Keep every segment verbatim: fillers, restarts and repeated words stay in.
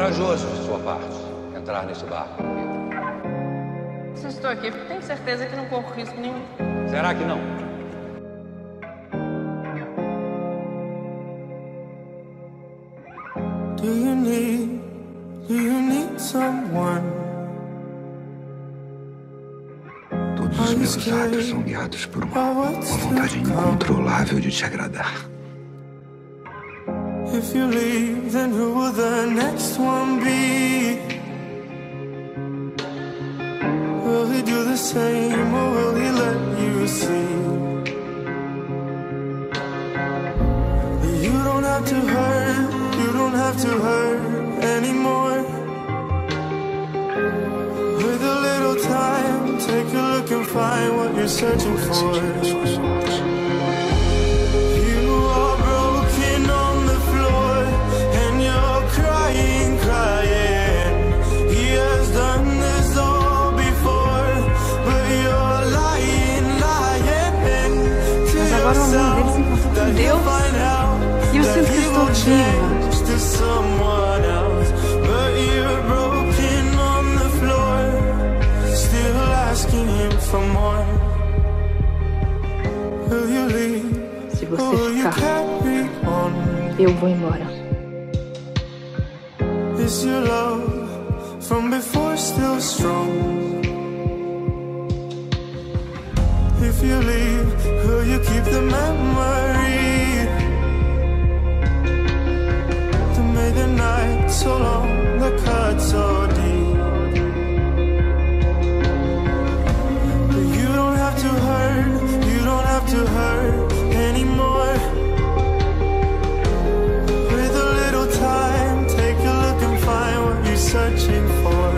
corajoso de sua parte entrar nesse barco. Se estou aqui, tenho certeza que não corro risco nenhum. Será que não? Do you need, do you need someone? Todos os meus atos são guiados por uma, uma vontade incontrolável de te agradar. If you leave, then who will the next one be? Will he do the same, or will he let you see? You don't have to hurt, you don't have to hurt anymore. With a little time, take a look and find what you're searching for. You are broken on the floor, and you're crying, crying. He has done this all before, but you're lying, lying to yourself that he'll find out that he will change to someone else. But you're broken on the floor, still asking him for more. Will you leave? Se você ficar, eu vou embora. Is your love from before still strong? If you leave, will you keep the memory that made the night so long, the cut so deep? But you don't have to hurt, you don't have to hurt anymore. With a little time, take a look and find what you're searching for.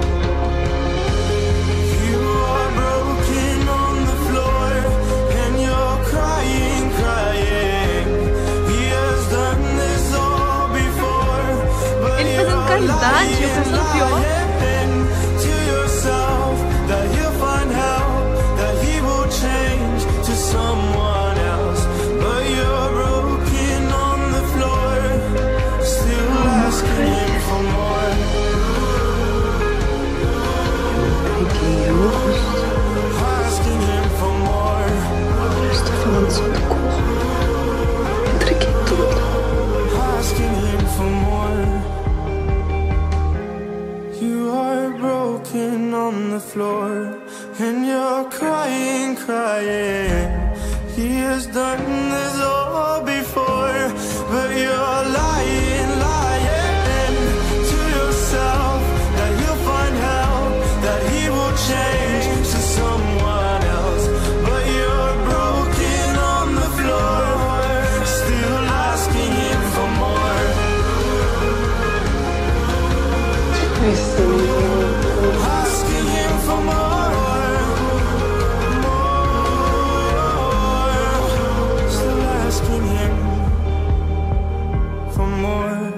You are broken on the floor, and you're crying, crying. He has done this all before, but Ele fazendo caridade, eu pensando pior. to yourself that he'll find help, that he will change to someone else. But you're broken on the floor, still asking him for more. Peguei o rosto. Asking him for more. Eu estou falando sobre o corpo. Entreguei tudo. Asking him for more. You are broken on the floor, and you're crying, crying. He has done this all before, but you're lying, lying to yourself that he'll find help, that he will change to someone else. But you're broken on the floor, still asking him for more. Asking him for more, more. Still asking him for more.